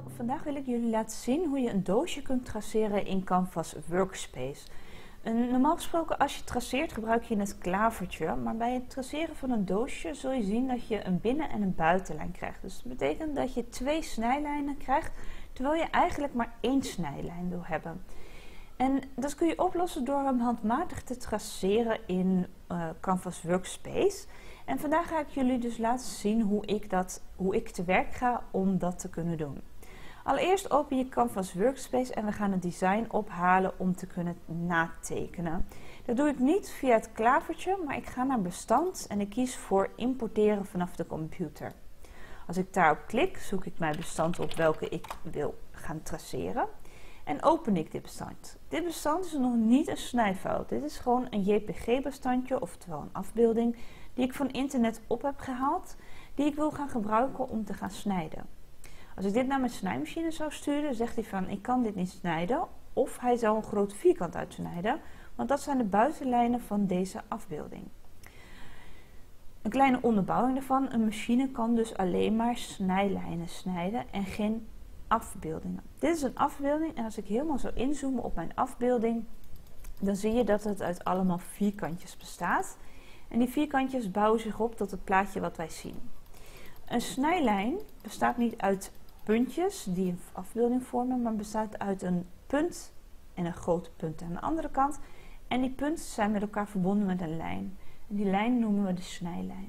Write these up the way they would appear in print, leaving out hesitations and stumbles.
Vandaag wil ik jullie laten zien hoe je een doosje kunt traceren in Canvas Workspace. Normaal gesproken als je traceert gebruik je het klavertje, maar bij het traceren van een doosje zul je zien dat je een binnen- en een buitenlijn krijgt. Dus dat betekent dat je 2 snijlijnen krijgt, terwijl je eigenlijk maar 1 snijlijn wil hebben. En dat kun je oplossen door hem handmatig te traceren in Canvas Workspace. En vandaag ga ik jullie dus laten zien hoe ik te werk ga om dat te kunnen doen. Allereerst open je Canvas Workspace en we gaan het design ophalen om te kunnen natekenen. Dat doe ik niet via het klavertje, maar ik ga naar bestand en ik kies voor importeren vanaf de computer. Als ik daarop klik, zoek ik mijn bestand op welke ik wil gaan traceren. En open ik dit bestand. Dit bestand is nog niet een snijfout. Dit is gewoon een JPG-bestandje, oftewel een afbeelding, die ik van internet op heb gehaald, die ik wil gaan gebruiken om te gaan snijden. Als ik dit naar mijn snijmachine zou sturen, zegt hij van ik kan dit niet snijden, of hij zou een groot vierkant uitsnijden, want dat zijn de buitenlijnen van deze afbeelding. Een kleine onderbouwing daarvan, een machine kan dus alleen maar snijlijnen snijden en geen afbeeldingen. Dit is een afbeelding en als ik helemaal zou inzoomen op mijn afbeelding, dan zie je dat het uit allemaal vierkantjes bestaat. En die vierkantjes bouwen zich op tot het plaatje wat wij zien. Een snijlijn bestaat niet uit puntjes die een afbeelding vormen, maar bestaat uit een punt en een grote punt aan de andere kant. En die punten zijn met elkaar verbonden met een lijn. En die lijn noemen we de snijlijn.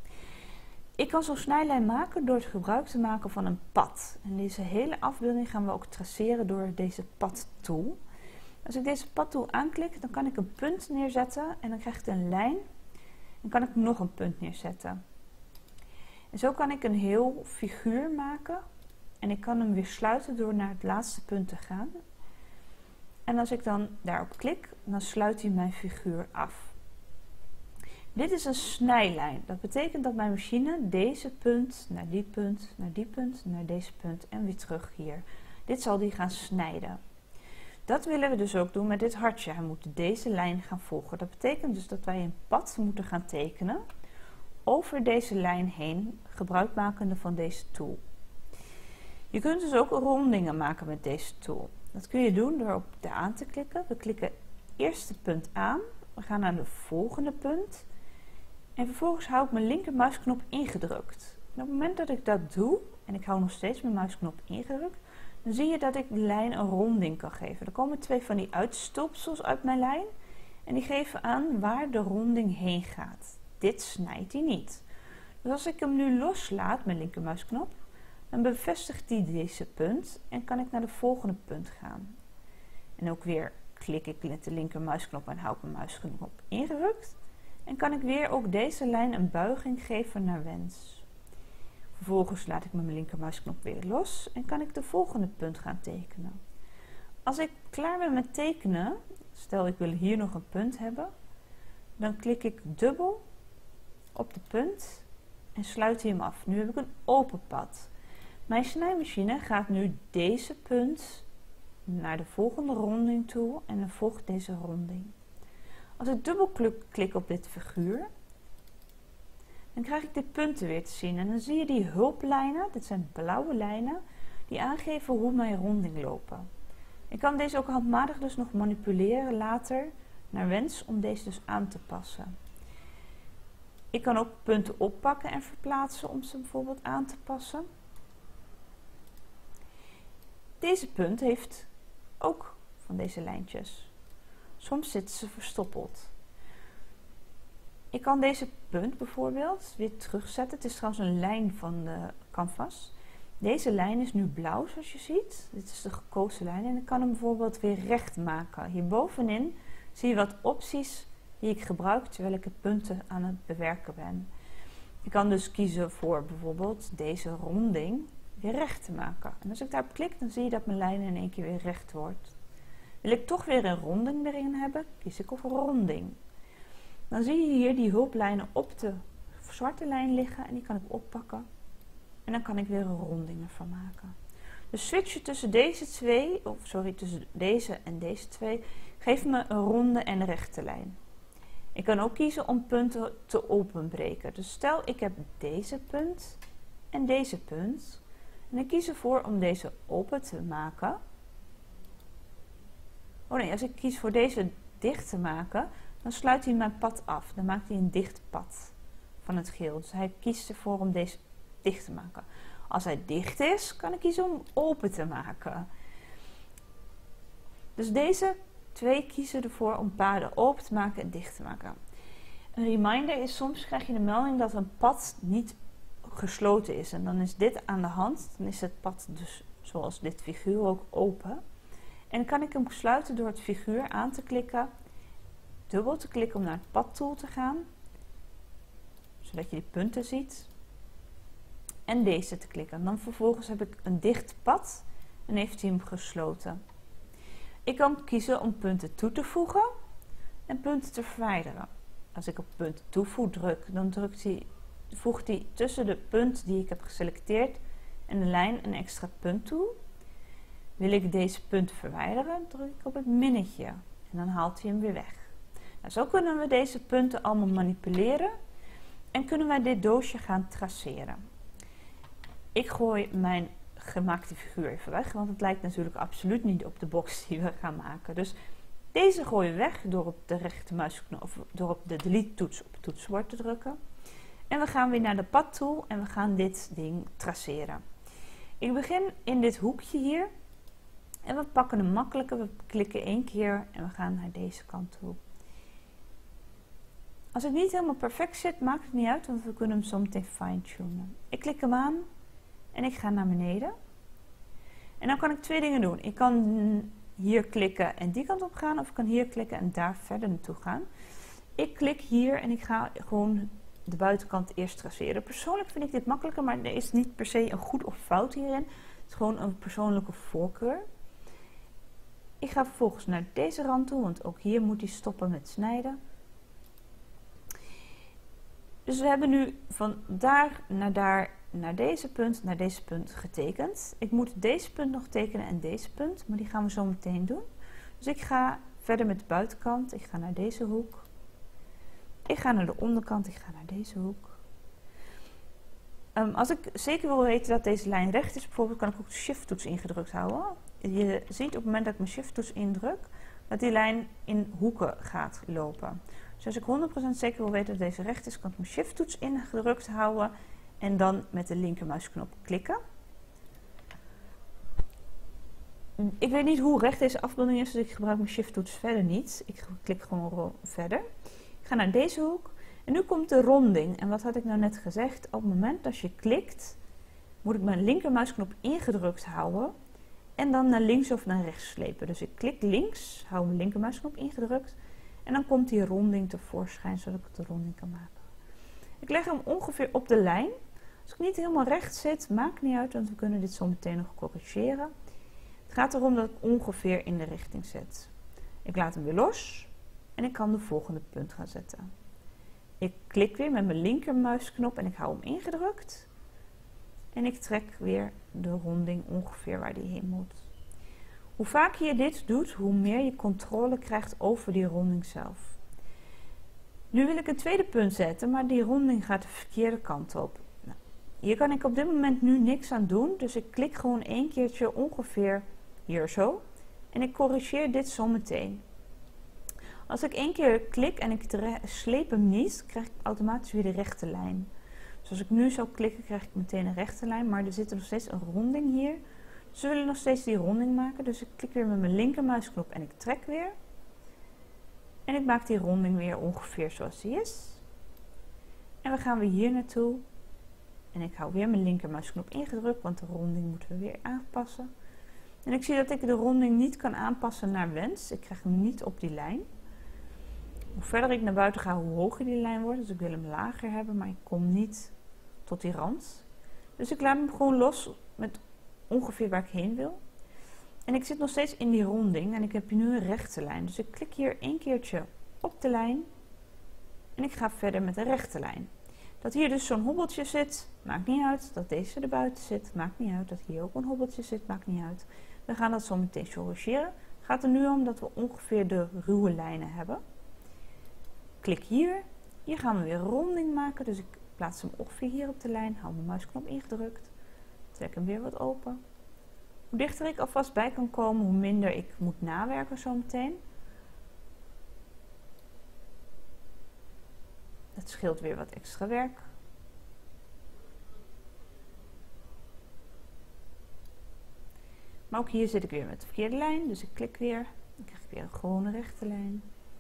Ik kan zo'n snijlijn maken door het gebruik te maken van een pad. En deze hele afbeelding gaan we ook traceren door deze pad tool. Als ik deze pad tool aanklik, dan kan ik een punt neerzetten en dan krijg ik een lijn. En kan ik nog een punt neerzetten. En zo kan ik een heel figuur maken. En ik kan hem weer sluiten door naar het laatste punt te gaan. En als ik dan daarop klik, dan sluit hij mijn figuur af. Dit is een snijlijn. Dat betekent dat mijn machine deze punt naar die punt, naar die punt, naar deze punt en weer terug hier. Dit zal die gaan snijden. Dat willen we dus ook doen met dit hartje. Hij moet deze lijn gaan volgen. Dat betekent dus dat wij een pad moeten gaan tekenen over deze lijn heen, gebruikmakende van deze tool. Je kunt dus ook rondingen maken met deze tool. Dat kun je doen door op de aan te klikken. We klikken eerste punt aan. We gaan naar de volgende punt. En vervolgens hou ik mijn linkermuisknop ingedrukt. En op het moment dat ik dat doe, en ik hou nog steeds mijn muisknop ingedrukt, dan zie je dat ik de lijn een ronding kan geven. Er komen 2 van die uitstulpsels uit mijn lijn. En die geven aan waar de ronding heen gaat. Dit snijdt hij niet. Dus als ik hem nu loslaat, mijn linkermuisknop, dan bevestigt hij deze punt en kan ik naar de volgende punt gaan. En ook weer klik ik met de linkermuisknop en hou ik mijn muisknop ingedrukt. En kan ik weer ook deze lijn een buiging geven naar wens. Vervolgens laat ik mijn linkermuisknop weer los en kan ik de volgende punt gaan tekenen. Als ik klaar ben met tekenen, stel ik wil hier nog een punt hebben, dan klik ik dubbel op de punt en sluit hij hem af. Nu heb ik een open pad. Mijn snijmachine gaat nu deze punt naar de volgende ronding toe en dan volgt deze ronding. Als ik dubbel klik op dit figuur, dan krijg ik dit punten weer te zien. En dan zie je die hulplijnen, dit zijn blauwe lijnen, die aangeven hoe mijn ronding lopen. Ik kan deze ook handmatig dus nog manipuleren later naar wens om deze dus aan te passen. Ik kan ook punten oppakken en verplaatsen om ze bijvoorbeeld aan te passen. Deze punt heeft ook van deze lijntjes. Soms zitten ze verstoppeld. Ik kan deze punt bijvoorbeeld weer terugzetten. Het is trouwens een lijn van de canvas. Deze lijn is nu blauw zoals je ziet. Dit is de gekozen lijn en ik kan hem bijvoorbeeld weer recht maken. Hierbovenin zie je wat opties die ik gebruik terwijl ik de punten aan het bewerken ben. Ik kan dus kiezen voor bijvoorbeeld deze ronding weer recht te maken. En als ik daarop klik, dan zie je dat mijn lijn in één keer weer recht wordt. Wil ik toch weer een ronding erin hebben, kies ik op ronding. Dan zie je hier die hulplijnen op de zwarte lijn liggen en die kan ik oppakken. En dan kan ik weer een ronding ervan maken. Dus switchen tussen tussen deze en deze twee geeft me een ronde en rechte lijn. Ik kan ook kiezen om punten te openbreken. Dus stel ik heb deze punt en deze punt. En En ik kies ervoor om deze open te maken. Oh nee, als ik kies voor deze dicht te maken, dan sluit hij mijn pad af. Dan maakt hij een dicht pad van het geel. Dus hij kiest ervoor om deze dicht te maken. Als hij dicht is, kan ik kiezen om open te maken. Dus deze twee kiezen ervoor om paden open te maken en dicht te maken. Een reminder is, soms krijg je de melding dat een pad niet gesloten is. En dan is dit aan de hand. Dan is het pad dus zoals dit figuur ook open. En dan kan ik hem sluiten door het figuur aan te klikken. Dubbel te klikken om naar het padtool te gaan. Zodat je die punten ziet. En deze te klikken. En dan vervolgens heb ik een dicht pad en heeft hij hem gesloten. Ik kan kiezen om punten toe te voegen en punten te verwijderen. Als ik op punt toevoeg druk, dan voegt hij tussen de punt die ik heb geselecteerd en de lijn een extra punt toe. Wil ik deze punt verwijderen, druk ik op het minnetje en dan haalt hij hem weer weg. Nou, zo kunnen we deze punten allemaal manipuleren en kunnen wij dit doosje gaan traceren. Ik gooi mijn gemaakte figuur even weg, want het lijkt natuurlijk absoluut niet op de box die we gaan maken. Dus deze gooi je weg door op de rechtermuisknop of door op de delete toets op het toetsenbord te drukken. En we gaan weer naar de padtool en we gaan dit ding traceren. Ik begin in dit hoekje hier en we pakken een makkelijke. We klikken 1 keer en we gaan naar deze kant toe. Als het niet helemaal perfect zit, maakt het niet uit, want we kunnen hem zo meteen fine-tunen. Ik klik hem aan en ik ga naar beneden. En dan kan ik 2 dingen doen. Ik kan hier klikken en die kant op gaan, of ik kan hier klikken en daar verder naartoe gaan. Ik klik hier en ik ga gewoon de buitenkant eerst traceren. Persoonlijk vind ik dit makkelijker, maar er is niet per se een goed of fout hierin. Het is gewoon een persoonlijke voorkeur. Ik ga vervolgens naar deze rand toe, want ook hier moet hij stoppen met snijden. Dus we hebben nu van daar, naar deze punt getekend. Ik moet deze punt nog tekenen en deze punt, maar die gaan we zo meteen doen. Dus ik ga verder met de buitenkant. Ik ga naar deze hoek. Ik ga naar de onderkant. Ik ga naar deze hoek. Als ik zeker wil weten dat deze lijn recht is, bijvoorbeeld, kan ik ook de shift-toets ingedrukt houden. Je ziet op het moment dat ik mijn shift-toets indruk, dat die lijn in hoeken gaat lopen. Dus als ik 100% zeker wil weten dat deze recht is, kan ik mijn shift-toets ingedrukt houden en dan met de linkermuisknop klikken. Ik weet niet hoe recht deze afbeelding is, dus ik gebruik mijn shift-toets verder niet. Ik klik gewoon verder. Ik ga naar deze hoek en nu komt de ronding. En wat had ik nou net gezegd? Op het moment dat je klikt, moet ik mijn linkermuisknop ingedrukt houden en dan naar links of naar rechts slepen. Dus ik klik links, hou mijn linkermuisknop ingedrukt en dan komt die ronding tevoorschijn, zodat ik de ronding kan maken. Ik leg hem ongeveer op de lijn. Als ik niet helemaal recht zit, maakt niet uit, want we kunnen dit zo meteen nog corrigeren. Het gaat erom dat ik ongeveer in de richting zet. Ik laat hem weer los en ik kan de volgende punt gaan zetten. Ik klik weer met mijn linkermuisknop en ik hou hem ingedrukt. En ik trek weer de ronding ongeveer waar die heen moet. Hoe vaker je dit doet, hoe meer je controle krijgt over die ronding zelf. Nu wil ik een tweede punt zetten, maar die ronding gaat de verkeerde kant op. Nou, hier kan ik op dit moment nu niks aan doen, dus ik klik gewoon 1 keertje ongeveer hier zo. En ik corrigeer dit zo meteen. Als ik 1 keer klik en ik sleep hem niet, krijg ik automatisch weer de rechte lijn. Dus als ik nu zou klikken, krijg ik meteen een rechte lijn, maar er zit nog steeds een ronding hier. Dus we willen nog steeds die ronding maken, dus ik klik weer met mijn linkermuisknop en ik trek weer. En ik maak die ronding weer ongeveer zoals die is. En we gaan weer hier naartoe. En ik hou weer mijn linkermuisknop ingedrukt, want de ronding moeten we weer aanpassen. En ik zie dat ik de ronding niet kan aanpassen naar wens. Ik krijg hem niet op die lijn. Hoe verder ik naar buiten ga, hoe hoger die lijn wordt. Dus ik wil hem lager hebben, maar ik kom niet tot die rand. Dus ik laat hem gewoon los met ongeveer waar ik heen wil. En ik zit nog steeds in die ronding en ik heb nu een rechte lijn. Dus ik klik hier 1 keertje op de lijn en ik ga verder met de rechte lijn. Dat hier dus zo'n hobbeltje zit, maakt niet uit. Dat deze er buiten zit, maakt niet uit. Dat hier ook een hobbeltje zit, maakt niet uit. We gaan dat zo meteen corrigeren. Het gaat er nu om dat we ongeveer de ruwe lijnen hebben. Klik hier. Hier gaan we weer een ronding maken. Dus ik plaats hem ongeveer hier op de lijn. Hou mijn muisknop ingedrukt. Trek hem weer wat open. Hoe dichter ik alvast bij kan komen, hoe minder ik moet nawerken zometeen. Dat scheelt weer wat extra werk. Maar ook hier zit ik weer met de verkeerde lijn, dus ik klik weer. Dan krijg ik weer een gewone rechte lijn.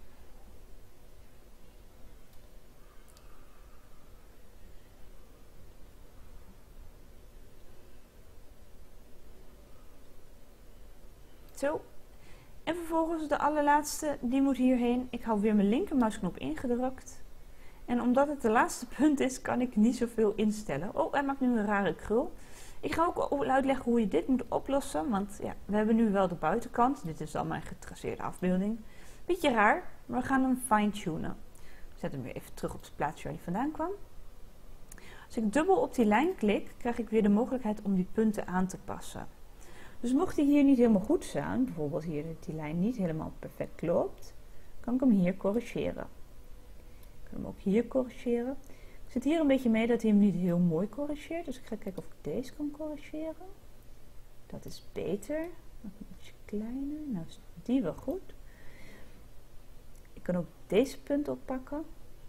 Zo. En vervolgens de allerlaatste, die moet hierheen. Ik hou weer mijn linkermuisknop ingedrukt. En omdat het de laatste punt is, kan ik niet zoveel instellen. Oh, hij maakt nu een rare krul. Ik ga ook uitleggen hoe je dit moet oplossen. Want ja, we hebben nu wel de buitenkant. Dit is dan mijn getraceerde afbeelding. Beetje raar, maar we gaan hem fine-tunen. Ik zet hem weer even terug op het plaatsje waar hij vandaan kwam. Als ik dubbel op die lijn klik, krijg ik weer de mogelijkheid om die punten aan te passen. Dus mocht die hier niet helemaal goed staan, bijvoorbeeld hier dat die lijn niet helemaal perfect loopt, kan ik hem hier corrigeren. Ik kan hem ook hier corrigeren. Ik zit hier een beetje mee dat hij hem niet heel mooi corrigeert, dus ik ga kijken of ik deze kan corrigeren. Dat is beter. Nog een beetje kleiner. Nou is die wel goed. Ik kan ook deze punt oppakken.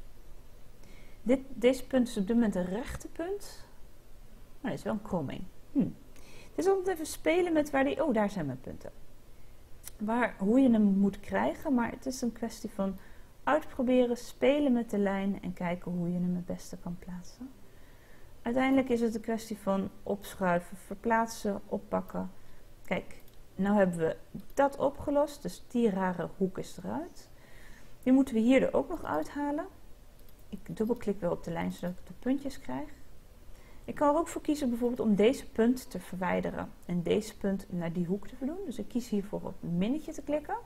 Deze punt is op dit moment een rechte punt. Maar dat is wel een kromming. Het is altijd even spelen met waar die... Oh, daar zijn mijn punten. Hoe je hem moet krijgen, maar het is een kwestie van uitproberen, spelen met de lijn en kijken hoe je hem het beste kan plaatsen. Uiteindelijk is het een kwestie van opschuiven, verplaatsen, oppakken. Kijk, nu hebben we dat opgelost, dus die rare hoek is eruit. Die moeten we hier er ook nog uithalen. Ik dubbelklik weer op de lijn zodat ik de puntjes krijg. Ik kan er ook voor kiezen bijvoorbeeld om deze punt te verwijderen en deze punt naar die hoek te doen. Dus ik kies hiervoor op het minnetje te klikken.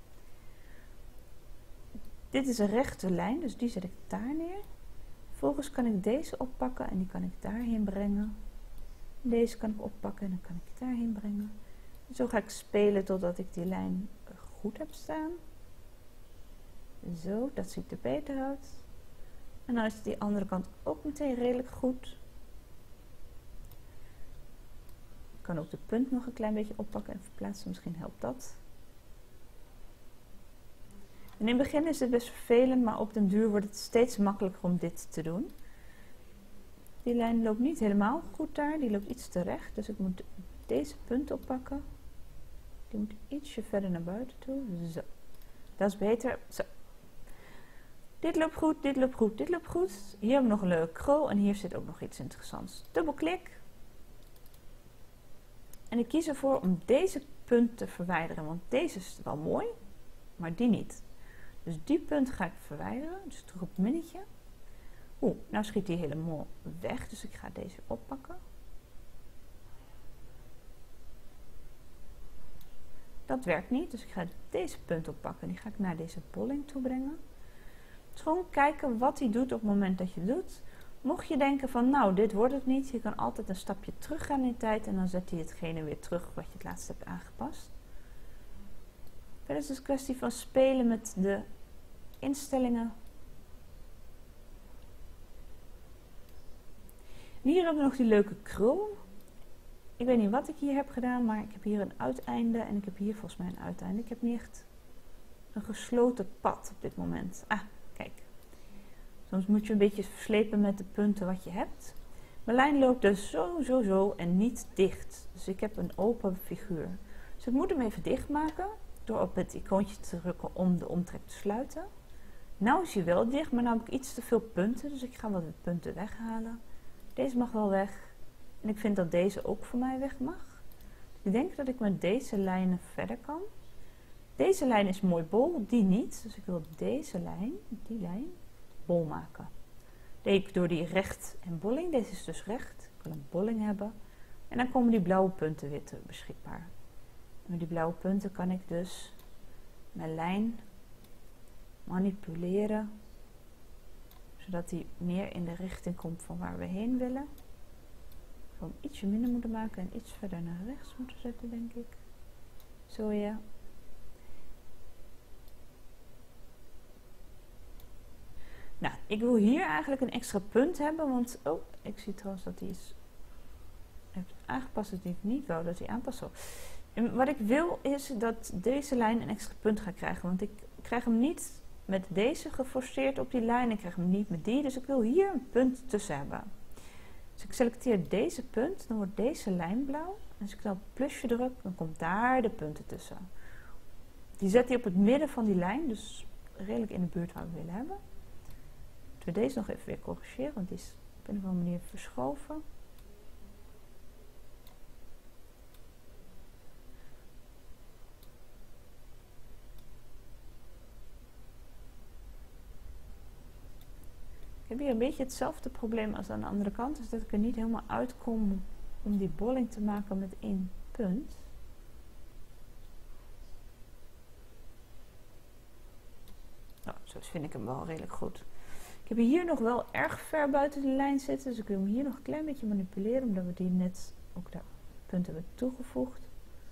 Dit is een rechte lijn, dus die zet ik daar neer. Vervolgens kan ik deze oppakken en die kan ik daarheen brengen. Deze kan ik oppakken en dan kan ik daarheen brengen. En zo ga ik spelen totdat ik die lijn goed heb staan. Zo, dat ziet er beter uit. En dan is die andere kant ook meteen redelijk goed. Ik kan ook de punt nog een klein beetje oppakken en verplaatsen, misschien helpt dat. En in het begin is het best vervelend, maar op den duur wordt het steeds makkelijker om dit te doen. Die lijn loopt niet helemaal goed daar, die loopt iets te recht, dus ik moet deze punt oppakken. Die moet ietsje verder naar buiten toe, zo. Dat is beter, zo. Dit loopt goed, dit loopt goed, dit loopt goed. Hier hebben we nog een leuke krul en hier zit ook nog iets interessants. Dubbelklik. En ik kies ervoor om deze punt te verwijderen, want deze is wel mooi, maar die niet. Dus die punt ga ik verwijderen, dus terug op het minnetje. Oeh, nou schiet die helemaal weg, dus ik ga deze oppakken. Dat werkt niet, dus ik ga deze punt oppakken. Die ga ik naar deze bolling toe brengen. Dus gewoon kijken wat hij doet op het moment dat je het doet. Mocht je denken van, nou, dit wordt het niet. Je kan altijd een stapje terug gaan in de tijd en dan zet hij hetgene weer terug wat je het laatst hebt aangepast. Verder is het een kwestie van spelen met de instellingen. En hier hebben we nog die leuke krul. Ik weet niet wat ik hier heb gedaan, maar ik heb hier een uiteinde en ik heb hier volgens mij een uiteinde. Ik heb niet echt een gesloten pad op dit moment. Ah, kijk. Soms moet je een beetje verslepen met de punten wat je hebt. Mijn lijn loopt dus zo en niet dicht. Dus ik heb een open figuur. Dus ik moet hem even dicht maken door op het icoontje te drukken om de omtrek te sluiten. Nou is hij wel dicht, maar nu heb ik iets te veel punten. Dus ik ga wat punten weghalen. Deze mag wel weg. En ik vind dat deze ook voor mij weg mag. Ik denk dat ik met deze lijnen verder kan. Deze lijn is mooi bol, die niet. Dus ik wil deze lijn, die lijn, bol maken. Deed ik door die recht en bolling. Deze is dus recht. Ik wil een bolling hebben. En dan komen die blauwe punten weer beschikbaar. En met die blauwe punten kan ik dus mijn lijn manipuleren. Zodat die meer in de richting komt van waar we heen willen. Ik wil hem ietsje minder moeten maken en iets verder naar rechts moeten zetten, denk ik. Zo ja. Nou, ik wil hier eigenlijk een extra punt hebben, want... Oh, ik zie trouwens dat die is heb het aangepast dat ik niet wou dat hij aanpast. Zo. En wat ik wil is dat deze lijn een extra punt gaat krijgen. Want ik krijg hem niet met deze geforceerd op die lijn. Ik krijg hem niet met die. Dus ik wil hier een punt tussen hebben. Dus ik selecteer deze punt. Dan wordt deze lijn blauw. En als ik dan op het plusje druk, dan komt daar de punten tussen. Die zet hij op het midden van die lijn. Dus redelijk in de buurt waar we willen hebben. Laten we deze nog even weer corrigeren. Want die is op een of andere manier verschoven. Ik heb hier een beetje hetzelfde probleem als aan de andere kant. Dus dat ik er niet helemaal uitkom om die bolling te maken met één punt. Nou, zo vind ik hem wel redelijk goed. Ik heb hier nog wel erg ver buiten de lijn zitten. Dus ik wil hem hier nog een klein beetje manipuleren. Omdat we die net ook daar punten hebben toegevoegd.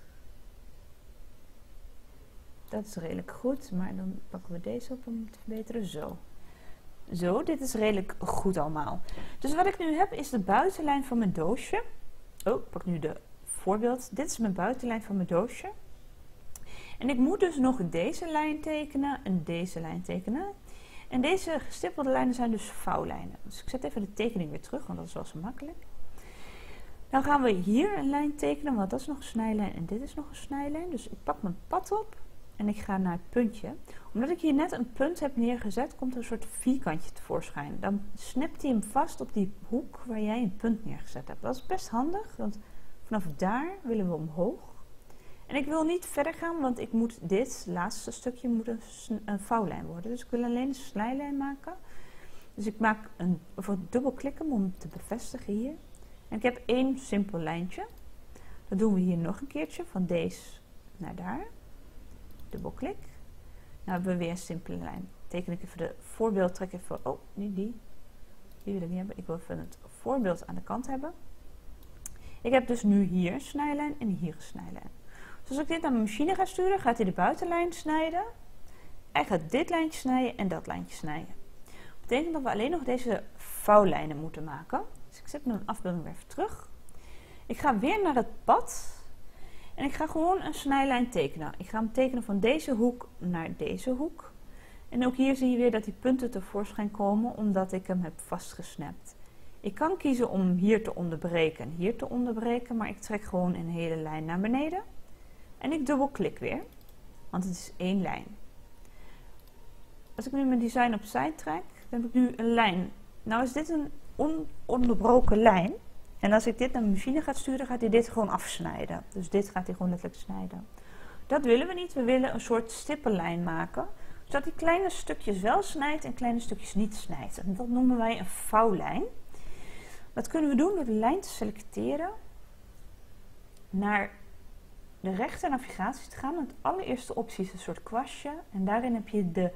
Dat is redelijk goed. Maar dan pakken we deze op om te verbeteren. Zo. Zo, dit is redelijk goed allemaal. Dus wat ik nu heb is de buitenlijn van mijn doosje. Oh, ik pak nu de voorbeeld. Dit is mijn buitenlijn van mijn doosje. En ik moet dus nog deze lijn tekenen en deze lijn tekenen. En deze gestippelde lijnen zijn dus vouwlijnen. Dus ik zet even de tekening weer terug, want dat is wel zo makkelijk. Dan gaan we hier een lijn tekenen, want dat is nog een snijlijn en dit is nog een snijlijn. Dus ik pak mijn pad op en ik ga naar het puntje. Omdat ik hier net een punt heb neergezet, komt er een soort vierkantje tevoorschijn. Dan snipt hij hem vast op die hoek waar jij een punt neergezet hebt. Dat is best handig, want vanaf daar willen we omhoog. En ik wil niet verder gaan, want ik moet dit laatste stukje moet een vouwlijn worden. Dus ik wil alleen een snijlijn maken. Dus ik maak dubbelklikken om te bevestigen hier. En ik heb één simpel lijntje. Dat doen we hier nog een keertje, van deze naar daar. Dubbelklik. Nou hebben we weer een simpele lijn. Teken ik even de voorbeeld, trek even, oh, niet die. Die wil ik niet hebben. Ik wil even het voorbeeld aan de kant hebben. Ik heb dus nu hier een snijlijn en hier een snijlijn. Dus als ik dit naar mijn machine ga sturen, gaat hij de buitenlijn snijden. Hij gaat dit lijntje snijden en dat lijntje snijden. Dat betekent dat we alleen nog deze vouwlijnen moeten maken. Dus ik zet mijn afbeelding weer even terug. Ik ga weer naar het pad. En ik ga gewoon een snijlijn tekenen. Ik ga hem tekenen van deze hoek naar deze hoek. En ook hier zie je weer dat die punten tevoorschijn komen, omdat ik hem heb vastgesnapt. Ik kan kiezen om hier te onderbreken en hier te onderbreken, maar ik trek gewoon een hele lijn naar beneden. En ik dubbelklik weer, want het is één lijn. Als ik nu mijn design opzij trek, dan heb ik nu een lijn. Nou is dit een ononderbroken lijn. En als ik dit naar mijn machine ga sturen, gaat hij dit gewoon afsnijden. Dus dit gaat hij gewoon letterlijk snijden. Dat willen we niet. We willen een soort stippellijn maken. Zodat hij kleine stukjes wel snijdt en kleine stukjes niet snijdt. En dat noemen wij een vouwlijn. Dat kunnen we doen door de lijn te selecteren. Naar de rechter navigatie te gaan. Het allereerste optie is een soort kwastje. En daarin heb je de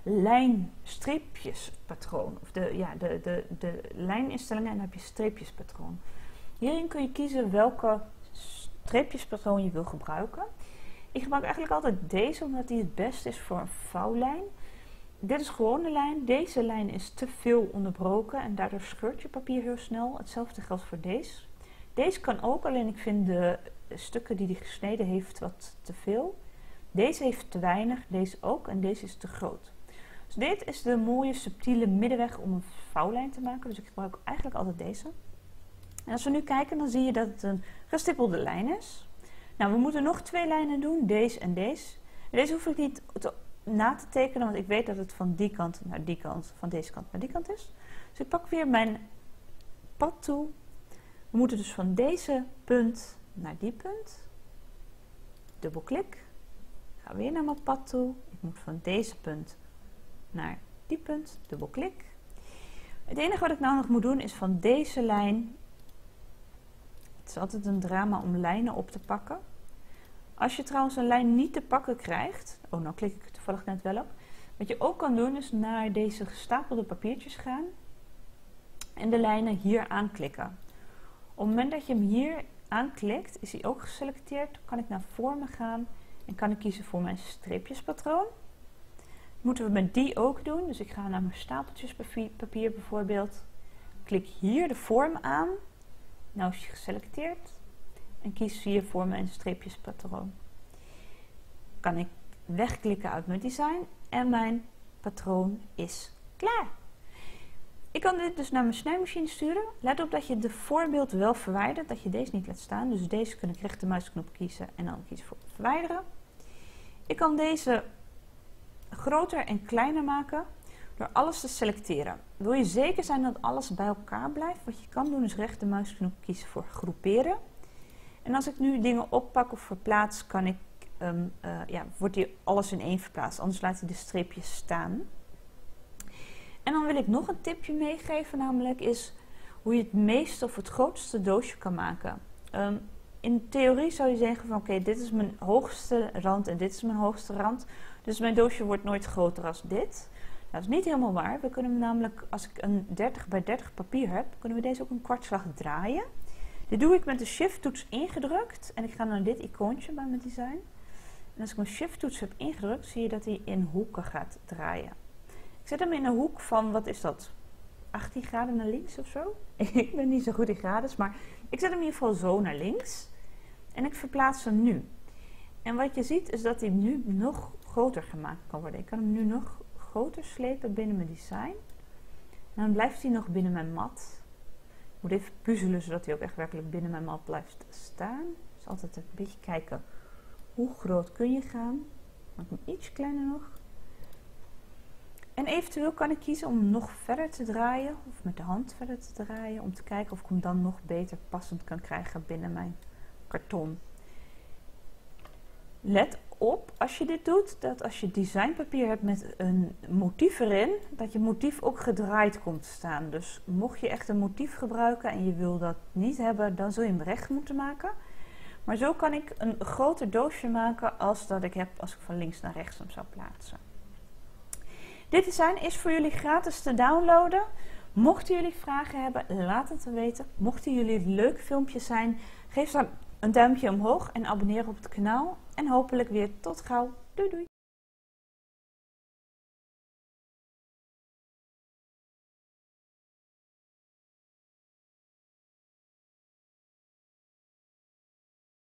lijnstreepjespatroon. Of de lijninstellingen en dan heb je streepjespatroon. Hierin kun je kiezen welke streepjespatroon je wil gebruiken. Ik gebruik eigenlijk altijd deze, omdat die het beste is voor een vouwlijn. Dit is gewoon de lijn. Deze lijn is te veel onderbroken en daardoor scheurt je papier heel snel. Hetzelfde geldt voor deze. Deze kan ook, alleen ik vind de stukken die hij gesneden heeft wat te veel. Deze heeft te weinig, deze ook en deze is te groot. Dus dit is de mooie subtiele middenweg om een vouwlijn te maken. Dus ik gebruik eigenlijk altijd deze. En als we nu kijken, dan zie je dat het een gestippelde lijn is. Nou, we moeten nog twee lijnen doen, deze en deze. Deze hoef ik niet na te tekenen, want ik weet dat het van die kant naar die kant, van deze kant naar die kant is. Dus ik pak weer mijn pad toe. We moeten dus van deze punt naar die punt. Dubbelklik. Ik ga weer naar mijn pad toe. Ik moet van deze punt naar die punt. Dubbelklik. Het enige wat ik nou nog moet doen is van deze lijn. Het is altijd een drama om lijnen op te pakken. Als je trouwens een lijn niet te pakken krijgt. Oh, nou klik ik er toevallig net wel op. Wat je ook kan doen is naar deze gestapelde papiertjes gaan. En de lijnen hier aanklikken. Op het moment dat je hem hier aanklikt, is hij ook geselecteerd. Kan ik naar vormen gaan en kan ik kiezen voor mijn streepjespatroon. Moeten we met die ook doen. Dus ik ga naar mijn stapeltjespapier bijvoorbeeld. Klik hier de vorm aan. Nou is hij geselecteerd en kies hier voor mijn streepjespatroon. Kan ik wegklikken uit mijn design en mijn patroon is klaar. Ik kan dit dus naar mijn snijmachine sturen. Let op dat je de voorbeeld wel verwijdert, dat je deze niet laat staan. Dus deze kun ik rechtermuisknop kiezen en dan kiezen voor verwijderen. Ik kan deze groter en kleiner maken door alles te selecteren. Wil je zeker zijn dat alles bij elkaar blijft? Wat je kan doen is rechtermuisknop kiezen voor groeperen. En als ik nu dingen oppak of verplaats, kan ik, wordt hier alles in één verplaatst. Anders laat hij de streepjes staan. En dan wil ik nog een tipje meegeven, namelijk is hoe je het meeste of het grootste doosje kan maken. In theorie zou je zeggen van oké, dit is mijn hoogste rand en dit is mijn hoogste rand. Dus mijn doosje wordt nooit groter als dit. Dat is niet helemaal waar. We kunnen namelijk, als ik een 30 bij 30 papier heb, kunnen we deze ook een kwartslag draaien. Dit doe ik met de shift-toets ingedrukt en ik ga naar dit icoontje bij mijn design. En als ik mijn shift-toets heb ingedrukt, zie je dat hij in hoeken gaat draaien. Ik zet hem in een hoek van, wat is dat, 18 graden naar links of zo? Ik ben niet zo goed in graden, maar ik zet hem in ieder geval zo naar links. En ik verplaats hem nu. En wat je ziet is dat hij nu nog groter gemaakt kan worden. Ik kan hem nu nog groter slepen binnen mijn design. En dan blijft hij nog binnen mijn mat. Ik moet even puzzelen zodat hij ook echt werkelijk binnen mijn mat blijft staan. Dus altijd een beetje kijken hoe groot kun je gaan. Maak hem iets kleiner nog. En eventueel kan ik kiezen om hem nog verder te draaien. Of met de hand verder te draaien. Om te kijken of ik hem dan nog beter passend kan krijgen binnen mijn karton. Let op als je dit doet, dat als je designpapier hebt met een motief erin, dat je motief ook gedraaid komt te staan. Dus mocht je echt een motief gebruiken en je wil dat niet hebben, dan zul je hem recht moeten maken. Maar zo kan ik een groter doosje maken als dat ik heb als ik van links naar rechts hem zou plaatsen. Dit design is voor jullie gratis te downloaden. Mochten jullie vragen hebben, laat het weten. Mochten jullie leuke filmpjes zijn, geef dan een duimpje omhoog en abonneer op het kanaal. En hopelijk weer tot gauw. Doei doei!